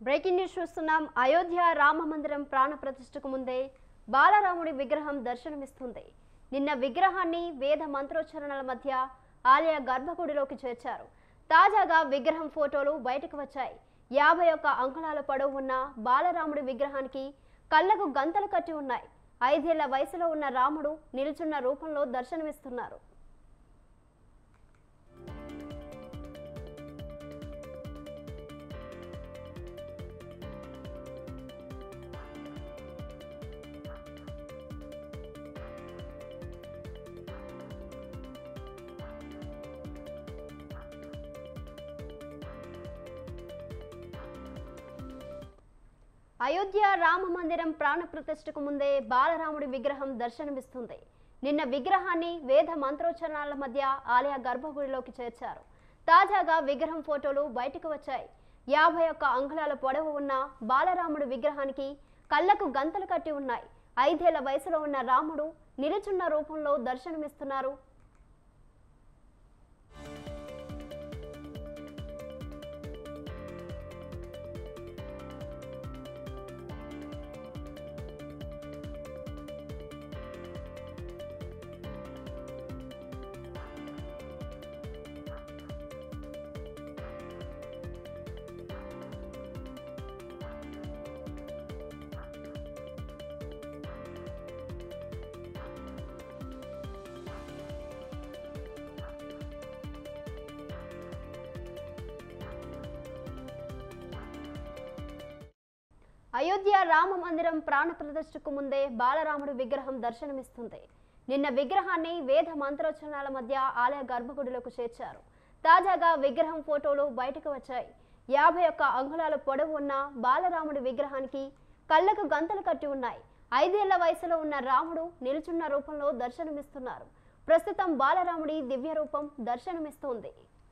Breaking news చూస్తున్నాం. అయోధ్య రామ మందిరం ప్రాణ ప్రతిష్ఠకు ముందే బాలరాముడి విగ్రహం దర్శనమిస్తుంది. నిన్న విగ్రహాన్ని వేద మంత్రోచ్చరణల మధ్య ఆలయ గర్భగుడిలోకి చేర్చారు. తాజాగా విగ్రహం ఫోటోలు బయటకు వచ్చాయి. 51 అంగుళాల పొడవు ఉన్న బాలరాముడి విగ్రహానికి కళ్ళకు గంతలు కట్టి ఉన్నాయి. 5 ఏళ్ల వయసులో ఉన్న రాముడు నిలుచున్న రూపంలో దర్శనమిస్తున్నారు. అయోధ్య రామ మందిరం ప్రాణ ప్రతిష్ఠకు ముందే బాలరాముడి విగ్రహం దర్శనమిస్తుంది. నిన్న విగ్రహాన్ని వేద మంత్రోచ్చరణల మధ్య ఆలయ గర్భగుడిలోకి చేర్చారు. తాజాగా విగ్రహం ఫోటోలు బయటకు వచ్చాయి. 51 అంగుళాల పొడవు ఉన్న బాలరాముడి విగ్రహానికి కళ్ళకు గంతలు కట్టి ఉన్నాయి. 5 ఏళ్ల వయసులో ఉన్న రాముడు నిలుచున్న రూపంలో దర్శనమిస్తున్నారు. అయోధ్య రామ మందిరం ప్రాణ ప్రతిష్ఠకు ముందే బాలరాముడి విగ్రహం దర్శనమిస్తుంది. నిన్న విగ్రహాన్ని వేద మంత్రోచ్చరణల మధ్య ఆలయ గర్భగుడిలోకి చేర్చారు. తాజాగా విగ్రహం ఫోటోలు బయటకు వచ్చాయి. 51 అంగుళాల పొడవు ఉన్న బాలరాముడి విగ్రహానికి కళ్ళకు గంతలు కట్టి ఉన్నాయి. 5 ఏళ్ల వయసులో ఉన్న రాముడు నిలుచున్న రూపంలో దర్శనమిస్తున్నారు. ప్రస్తుతం బాలరాముడి దివ్య రూపం దర్శనమిస్తోంది.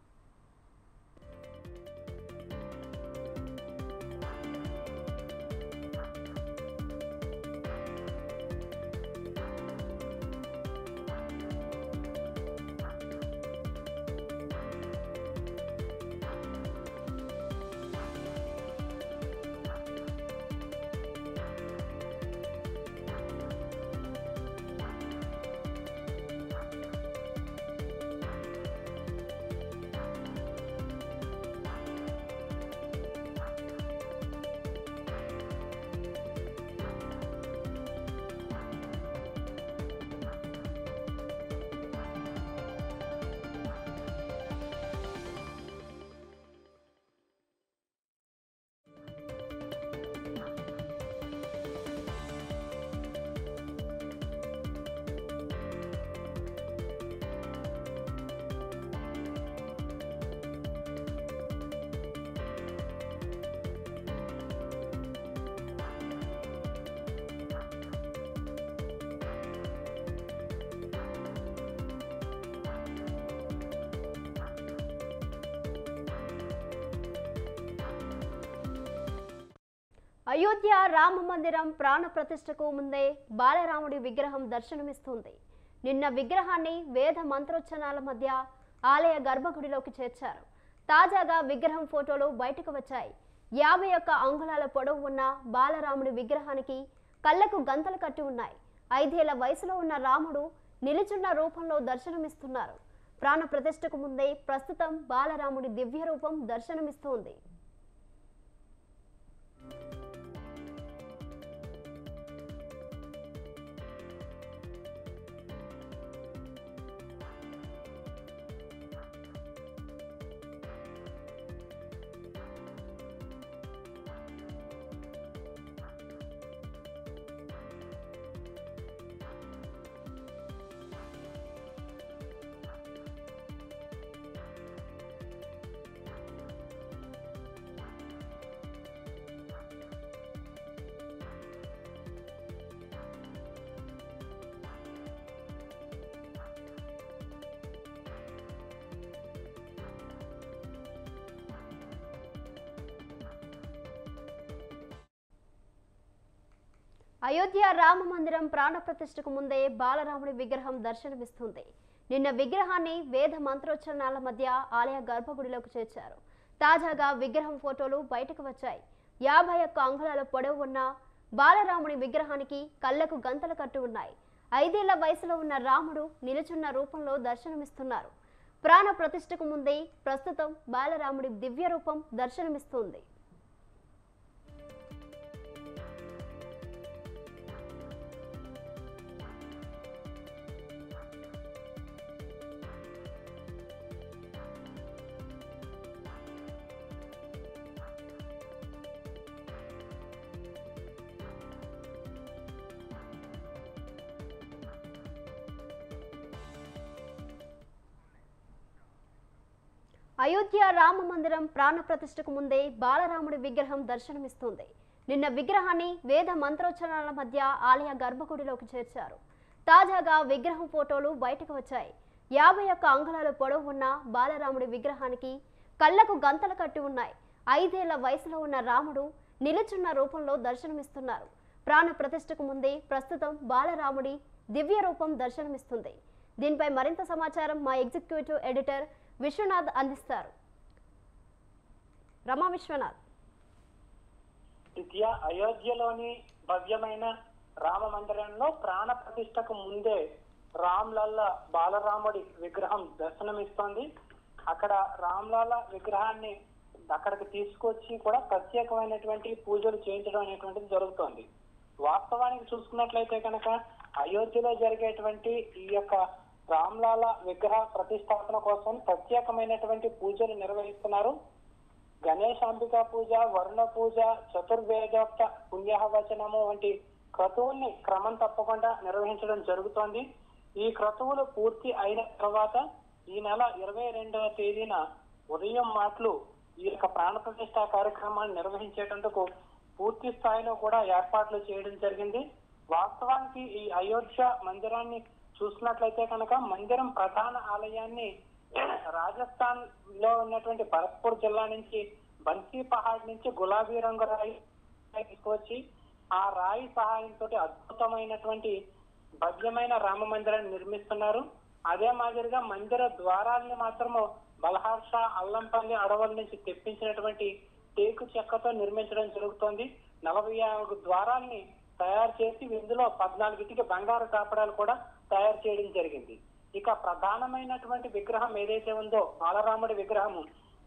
అయోధ్య రామ మందిరం ప్రాణ ప్రతిష్ఠకు ముందే బాలరాముడి విగ్రహం దర్శనమిస్తుంది. నిన్న విగ్రహాన్ని వేద మంత్రోచ్చరణల మధ్య ఆలయ గర్భగుడిలోకి చేర్చారు. తాజాగా విగ్రహం ఫోటోలు బయటకు వచ్చాయి. 51 అంగుళాల పొడవు ఉన్న బాలరాముడి విగ్రహానికి కళ్ళకు గంతలు కట్టి ఉన్నాయి. 5 ఏళ్ల వయసులో ఉన్న రాముడు నిలుచున్న రూపంలో దర్శనమిస్తున్నారు. ప్రాణ ప్రతిష్ఠకు ముందే ప్రస్తుతం బాలరాముడి దివ్య రూపం దర్శనమిస్తోంది. అయోధ్య రామ మందిరం ప్రాణ ప్రతిష్ఠకు ముందే బాలరాముడి విగ్రహం దర్శనమిస్తుంది. నిన్న విగ్రహాన్ని వేద మంత్రోచ్చరణల మధ్య ఆలయ గర్భగుడిలోకి చేర్చారు. తాజాగా విగ్రహం ఫోటోలు బయటకు వచ్చాయి. 51 అంగుళాల పొడవు ఉన్న బాలరాముడి విగ్రహానికి కళ్ళకు గంతలు కట్టి ఉన్నాయి. 5 ఏళ్ల వయసులో ఉన్న రాముడు నిలుచున్న రూపంలో దర్శనమిస్తున్నారు. ప్రాణ ప్రతిష్ఠకు ముందే ప్రస్తుతం బాలరాముడి దివ్య రూపం దర్శనమిస్తుంది. అయోధ్య రామ మందిరం ప్రాణ ప్రతిష్ఠకు ముందే బాలరాముడి విగ్రహం దర్శనమిస్తుంది. నిన్న విగ్రహాన్ని వేద మంత్రోచ్చరణల మధ్య ఆలయ గర్భగుడిలోకి చేర్చారు. తాజాగా విగ్రహం ఫోటోలు బయటకు వచ్చాయి. 51 అంగుళాల పొడవు ఉన్న బాలరాముడి విగ్రహానికి కళ్ళకు గంతలు కట్టి ఉన్నాయి. 5 ఏళ్ల వయసులో ఉన్న రాముడు నిలుచున్న రూపంలో దర్శనమిస్తున్నారు. ప్రాణ ప్రతిష్ఠకు ముందే ప్రస్తుతం బాలరాముడి దివ్య రూపం దర్శనమిస్తుంది. దీనిపై మరింత సమాచారం మా ఎగ్జిక్యూటివ్ ఎడిటర్ విశ్వనాథ్ అందిస్తారు. రమా విశ్వనాథ్. అయోధ్యలోని భవ్యమైన రామ మందిరంలో ప్రాణ ప్రతిష్టకు ముందే రామ్లల్ల బాలరాముడి విగ్రహం దర్శనమిస్తోంది. అక్కడ రామ్లల్ల విగ్రహాన్ని అక్కడికి తీసుకొచ్చి కూడా ప్రత్యేకమైనటువంటి పూజలు చేయించడం అనేటువంటిది జరుగుతోంది. వాస్తవానికి చూసుకున్నట్లయితే కనుక అయోధ్యలో జరిగేటువంటి ఈ యొక్క రామ్లాల విగ్రహ ప్రతిష్టాపన కోసం ప్రత్యేకమైనటువంటి పూజలు నిర్వహిస్తున్నారు. గణేశాంబికా పూజ, వరుణ పూజ, చతుర్వేదోక్త పుణ్యవచనము వంటి క్రతువుల్ని క్రమం తప్పకుండా నిర్వహించడం జరుగుతోంది. ఈ క్రతువులు పూర్తి అయిన తర్వాత ఈ నెల 22వ తేదీన ఉదయం మాటలు ఈ యొక్క ప్రాణ ప్రతిష్ఠా కార్యక్రమాన్ని నిర్వహించేటందుకు పూర్తి స్థాయిలో కూడా ఏర్పాట్లు చేయడం జరిగింది. వాస్తవానికి ఈ అయోధ్య మందిరాన్ని చూసినట్లయితే కనుక మందిరం ప్రధాన ఆలయాన్ని రాజస్థాన్ లో ఉన్నటువంటి భరత్పూర్ జిల్లా నుంచి బన్సీ పహాడ్ నుంచి గులాబీ రంగు రాయి తీసుకొచ్చి ఆ రాయి సహాయంతో అద్భుతమైనటువంటి భవ్యమైన రామ మందిరాన్ని నిర్మిస్తున్నారు. అదే మాదిరిగా మందిర ద్వారాలని మాత్రము బల్హార్షా అల్లంపల్లి అడవుల నుంచి తెప్పించినటువంటి టేకు చెక్కతో నిర్మించడం జరుగుతోంది. 45 ద్వారాల్ని తయారు చేసి ఇందులో 14 బంగారు కాపడాలు కూడా తయారు చేయడం జరిగింది. ఇక ప్రధానమైనటువంటి విగ్రహం ఏదైతే ఉందో బాలరాముడి విగ్రహము,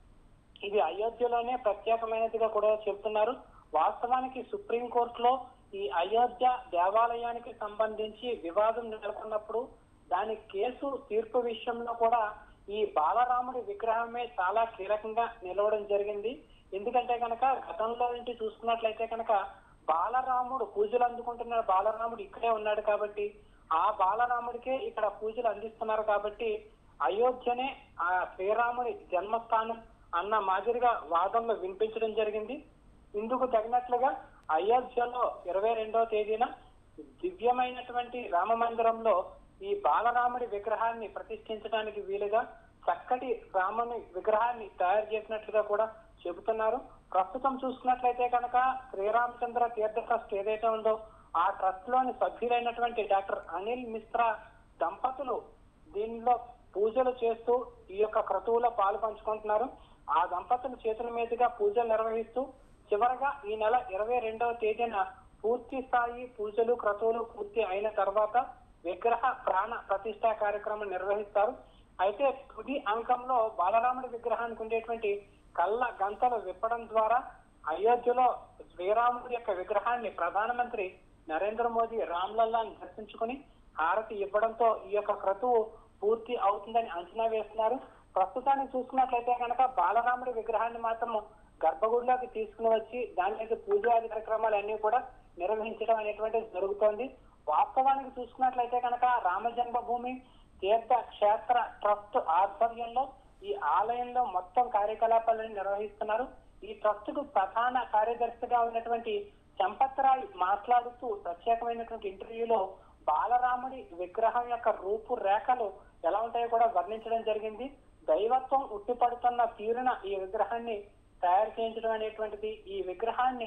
ఇది అయోధ్యలోనే ప్రత్యేకమైనదిగా కూడా చెబుతున్నారు. వాస్తవానికి సుప్రీంకోర్టులో ఈ అయోధ్య దేవాలయానికి సంబంధించి వివాదం నెలకొన్నప్పుడు దాని కేసు తీర్పు విషయంలో కూడా ఈ బాలరాముడి విగ్రహమే చాలా కీలకంగా నిలవడం జరిగింది. ఎందుకంటే కనుక గతంలో నుంచి చూసుకున్నట్లయితే కనుక బాలరాముడు పూజలు అందుకుంటున్న బాలరాముడు ఇక్కడే ఉన్నాడు కాబట్టి ఆ బాలరాముడికే ఇక్కడ పూజలు అందిస్తున్నారు కాబట్టి అయోధ్యనే ఆ శ్రీరాముడి జన్మస్థానం అన్న మాదిరిగా వాదంలో వినిపించడం జరిగింది. ఇందుకు తగినట్లుగా అయోధ్యలో 22వ తేదీన దివ్యమైనటువంటి రామ మందిరంలో ఈ బాలరాముడి విగ్రహాన్ని ప్రతిష్ఠించడానికి వీలుగా చక్కటి రాముని విగ్రహాన్ని తయారు చేసినట్లుగా కూడా చెబుతున్నారు. ప్రస్తుతం చూసుకున్నట్లయితే కనుక శ్రీరామచంద్ర తీర్థ ట్రస్ట్ ఏదైతే ఉందో ఆ ట్రస్ట్ లోని సభ్యులైనటువంటి డాక్టర్ అనిల్ మిశ్రా దంపతులు దీనిలో పూజలు చేస్తూ ఈ యొక్క క్రతువులో పాలు పంచుకుంటున్నారు. ఆ దంపతుల చేతుల మీదుగా పూజలు నిర్వహిస్తూ చివరగా ఈ నెల 22వ తేదీన పూర్తి స్థాయి పూజలు క్రతువులు పూర్తి అయిన తర్వాత విగ్రహ ప్రాణ ప్రతిష్ఠా కార్యక్రమం నిర్వహిస్తారు. అయితే తుది అంకంలో బాలరాముడి విగ్రహానికి ఉండేటువంటి కళ్ళ గంతలు విప్పడం ద్వారా అయోధ్యలో శ్రీరాముడి యొక్క విగ్రహాన్ని ప్రధానమంత్రి నరేంద్ర మోదీ రామ్లల్లాని దర్శించుకుని హారతి ఇవ్వడంతో ఈ యొక్క క్రతువు పూర్తి అవుతుందని అంచనా వేస్తున్నారు. ప్రస్తుతానికి చూసుకున్నట్లయితే కనుక బాలరాముడి విగ్రహాన్ని మాత్రం గర్భగుడిలోకి తీసుకుని వచ్చి దాని మీద పూజాది కార్యక్రమాలు అన్ని కూడా నిర్వహించడం అనేటువంటిది జరుగుతోంది. వాస్తవానికి చూసుకున్నట్లయితే కనుక రామ జన్మభూమి తీర్థ క్షేత్ర ట్రస్ట్ ఆధ్వర్యంలో ఈ ఆలయంలో మొత్తం కార్యకలాపాలను నిర్వహిస్తున్నారు. ఈ ట్రస్ట్ కు ప్రధాన కార్యదర్శిగా ఉన్నటువంటి చంపత్రాయ్ మాట్లాడుతూ ప్రత్యేకమైనటువంటి ఇంటర్వ్యూలో బాలరాముడి విగ్రహం యొక్క రూపురేఖలు ఎలా ఉంటాయో కూడా వర్ణించడం జరిగింది. దైవత్వం ఉట్టిపడుతున్న తీరున ఈ విగ్రహాన్ని తయారు చేయించడం అనేటువంటిది, ఈ విగ్రహాన్ని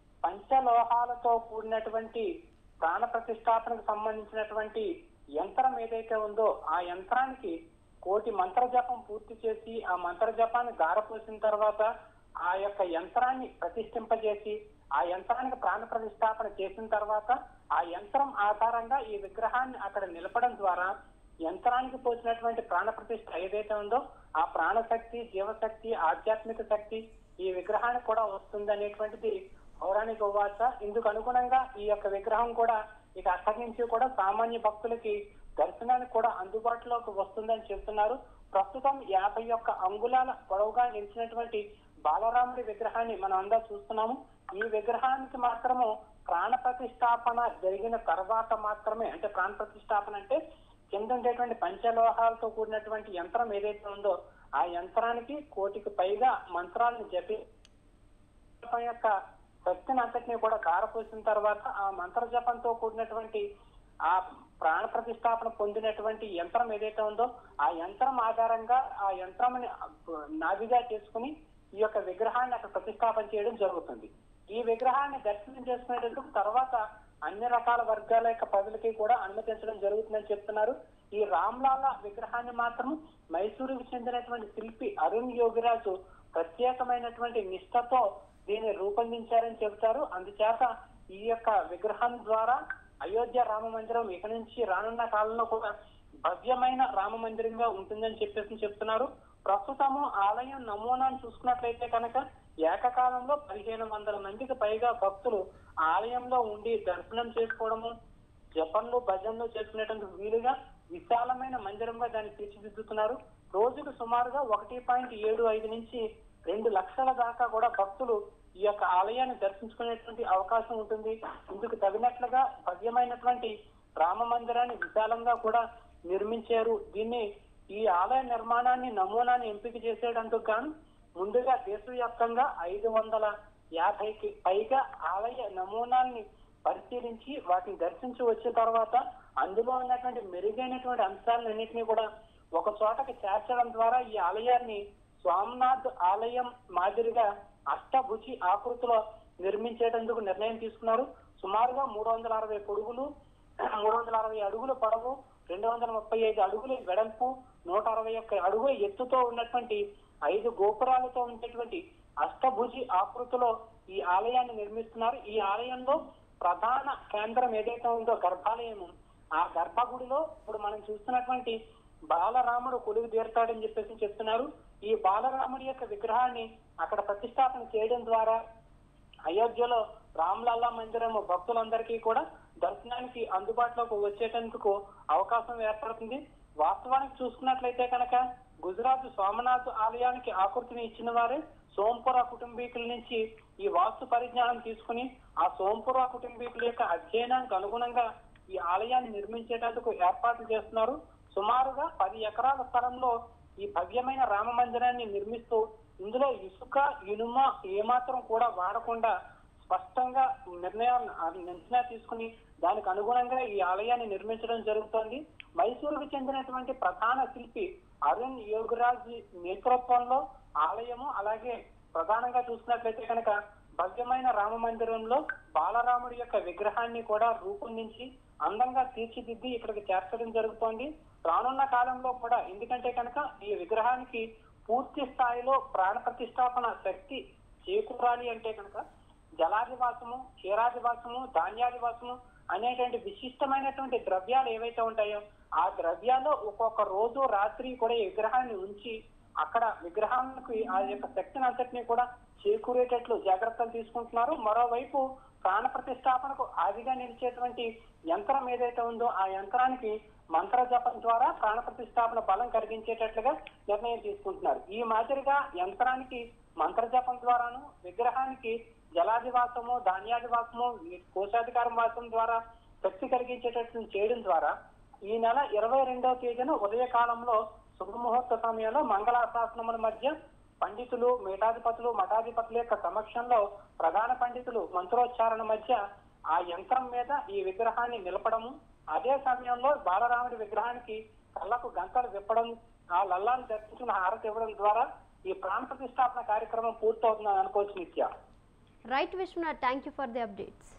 పంచలోహాలతో కూడినటువంటి ప్రాణ ప్రతిష్టాపనకు సంబంధించినటువంటి యంత్రం ఏదైతే ఉందో ఆ యంత్రానికి 1,000,000 మంత్ర జపం పూర్తి చేసి ఆ మంత్ర జపాన్ని దారపోసిన తర్వాత ఆ యొక్క యంత్రాన్ని ప్రతిష్ఠింపజేసి ఆ యంత్రానికి ప్రాణ ప్రతిష్టాపన చేసిన తర్వాత ఆ యంత్రం ఆధారంగా ఈ విగ్రహాన్ని అక్కడ నిలపడం ద్వారా యంత్రానికి పోసినటువంటి ప్రాణ ప్రతిష్ఠ ఏదైతే ఉందో ఆ ప్రాణశక్తి, జీవశక్తి, ఆధ్యాత్మిక శక్తి ఈ విగ్రహానికి కూడా వస్తుంది అనేటువంటిది పౌరాణిక ఉవాచ. ఇందుకు అనుగుణంగా ఈ యొక్క విగ్రహం కూడా ఇక అక్కడి నుంచి కూడా సామాన్య భక్తులకి దర్శనానికి కూడా అందుబాటులోకి వస్తుందని చెప్తున్నారు. ప్రస్తుతం 51 అంగుళాల పొడవుగా నిలిచినటువంటి బాలరాముడి విగ్రహాన్ని మనం అందరూ చూస్తున్నాము. ఈ విగ్రహానికి మాత్రము ప్రాణ ప్రతిష్టాపన జరిగిన తర్వాత మాత్రమే, అంటే ప్రాణ ప్రతిష్టాపన అంటే కింద ఉండేటువంటి పంచలోహాలతో కూడినటువంటి యంత్రం ఏదైతే ఉందో ఆ యంత్రానికి 1 కోటికి పైగా మంత్రాలను జపి యొక్క శక్తిని అంతటినీ కూడా కారపోసిన తర్వాత ఆ మంత్ర జపంతో కూడినటువంటి ఆ ప్రాణ ప్రతిష్టాపన పొందినటువంటి యంత్రం ఏదైతే ఉందో ఆ యంత్రం ఆధారంగా ఆ యంత్రాన్ని నాభిగా చేసుకుని ఈ యొక్క విగ్రహాన్ని అక్కడ ప్రతిష్టాపన చేయడం జరుగుతుంది. ఈ విగ్రహాన్ని దర్శనం చేసుకునేందుకు తర్వాత అన్ని రకాల వర్గాల యొక్క ప్రజలకి కూడా అనుమతించడం జరుగుతుందని చెప్తున్నారు. ఈ రామ్లాలా విగ్రహాన్ని మాత్రం మైసూరుకు చెందినటువంటి శిల్పి అరుణ్ యోగిరాజు ప్రత్యేకమైనటువంటి నిష్ఠతో దీన్ని రూపొందించారని చెబుతారు. అందుచేత ఈ యొక్క విగ్రహం ద్వారా అయోధ్య రామ మందిరం ఇక నుంచి రానున్న కాలంలో కూడా భవ్యమైన రామ మందిరంగా ఉంటుందని చెప్తున్నారు. ప్రస్తుతము ఆలయం నమూనాను చూసుకున్నట్లయితే కనుక ఏకకాలంలో 1500 మందికి పైగా భక్తులు ఆలయంలో ఉండి దర్శనం చేసుకోవడము, జపంలు, భజనలు చేసుకునేటువంటి వీలుగా విశాలమైన మందిరంగా దాన్ని తీర్చిదిద్దుతున్నారు. రోజుకు సుమారుగా 1.75 నుంచి 2 లక్షల దాకా కూడా భక్తులు ఈ యొక్క ఆలయాన్ని దర్శించుకునేటువంటి అవకాశం ఉంటుంది. ఇందుకు తగినట్లుగా భవ్యమైనటువంటి రామ మందిరాన్ని విశాలంగా కూడా నిర్మించారు. దీన్ని ఈ ఆలయ నిర్మాణాన్ని నమూనాన్ని ఎంపిక చేసేటందుకు గాను ముందుగా దేశవ్యాప్తంగా 550కి పైగా ఆలయ నమూనాల్ని పరిశీలించి వాటిని దర్శించి వచ్చిన తర్వాత అందులో ఉన్నటువంటి మెరుగైనటువంటి అంశాలన్నింటినీ కూడా ఒక చోటకి చేర్చడం ద్వారా ఈ ఆలయాన్ని సోమనాథ్ ఆలయం మాదిరిగా అష్టభుజి ఆకృతిలో నిర్మించేటందుకు నిర్ణయం తీసుకున్నారు. సుమారుగా 360 పొడుగులు, 360 అడుగుల పొడవు, 235 అడుగుల వెడల్పు, 161 అడుగుల ఎత్తుతో ఉన్నటువంటి 5 గోపురాలతో ఉండేటువంటి అష్టభుజి ఆకృతిలో ఈ ఆలయాన్ని నిర్మిస్తున్నారు. ఈ ఆలయంలో ప్రధాన కేంద్రం ఏదైతే ఉందో గర్భాలయము, ఆ గర్భగుడిలో ఇప్పుడు మనం చూస్తున్నటువంటి బాలరాముడు కొలువు తీరుతాడని చెప్పేసి చెప్తున్నారు. ఈ బాలరాముడి యొక్క విగ్రహాన్ని అక్కడ ప్రతిష్టాపన చేయడం ద్వారా అయోధ్యలో రామ్లల్లా మందిరము భక్తులందరికీ కూడా దర్శనానికి అందుబాటులోకి వచ్చేటందుకు అవకాశం ఏర్పడుతుంది. వాస్తవానికి చూసుకున్నట్లయితే కనుక గుజరాత్ సోమనాథ్ ఆలయానికి ఆకృతిని ఇచ్చిన వారే సోంపుర కుటుంబీకుల నుంచి ఈ వాస్తు పరిజ్ఞానం తీసుకుని ఆ సోంపుర కుటుంబీకుల యొక్క అధ్యయనానికి అనుగుణంగా ఈ ఆలయాన్ని నిర్మించేటందుకు ఏర్పాట్లు చేస్తున్నారు. సుమారుగా 10 ఎకరాల స్థలంలో ఈ భవ్యమైన రామ మందిరాన్ని నిర్మిస్తూ ఇందులో ఇసుక, ఇనుమ ఏమాత్రం కూడా వాడకుండా స్పష్టంగా నిర్ణయం తీసుకుని దానికి అనుగుణంగా ఈ ఆలయాన్ని నిర్మించడం జరుగుతోంది. మైసూరుకు చెందినటువంటి ప్రధాన శిల్పి అరుణ్ యోగిరాజ్ నేతృత్వంలో ఆలయము, అలాగే ప్రధానంగా చూసినట్లయితే కనుక భవ్యమైన రామ మందిరంలో బాలరాముడి యొక్క విగ్రహాన్ని కూడా రూపొందించి అందంగా తీర్చిదిద్ది ఇక్కడికి చేర్చడం జరుగుతోంది. రానున్న కాలంలో కూడా, ఎందుకంటే కనుక ఈ విగ్రహానికి పూర్తి స్థాయిలో ప్రాణ ప్రతిష్టాపన శక్తి చేకూరాలి అంటే కనుక జలాదివాసము, క్షీరాదివాసము, ధాన్యాదివాసము అనేటువంటి విశిష్టమైనటువంటి ద్రవ్యాలు ఏవైతే ఉంటాయో ఆ ద్రవ్యాల్లో ఒక్కొక్క రోజు రాత్రి కూడా ఈ విగ్రహాన్ని ఉంచి అక్కడ విగ్రహానికి ఆ యొక్క శక్తిని అంతటినీ కూడా చేకూరేటట్లు జాగ్రత్తలు తీసుకుంటున్నారు. మరోవైపు ప్రాణ ప్రతిష్టాపనకు ఆదిగా నిలిచేటువంటి యంత్రం ఏదైతే ఉందో ఆ యంత్రానికి మంత్ర జపం ద్వారా ప్రాణ ప్రతిష్టాపన బలం కలిగించేటట్లుగా నిర్ణయం తీసుకుంటున్నారు. ఈ మాదిరిగా యంత్రానికి మంత్ర జపం ద్వారాను, విగ్రహానికి జలాదివాసము, ధాన్యాదివాసము, కోశాధికారం వాసం ద్వారా శక్తి కలిగించేటట్లు చేయడం ద్వారా ఈ నెల 22వ తేదీన ఉదయకాలంలో శుభముహూర్త సమయంలో మంగళాశాసనముల మధ్య పండితులు, మేటాధిపతులు, మఠాధిపతుల యొక్క సమక్షంలో ప్రధాన పండితులు మంత్రోచ్చారణ మధ్య ఆ యంత్రం మీద ఈ విగ్రహాన్ని నిలపడము, అదే సమయంలో బాలరాముడి విగ్రహానికి కళ్ళకు గంటలు విప్పడం, ఆ లల్లాన్ని దర్శించిన హారతి ఇవ్వడం ద్వారా ఈ ప్రాణ ప్రతిష్టాపన కార్యక్రమం పూర్తవుతుందని అనుకోవచ్చు Nithya. Right Vishwanath, thank you for the updates.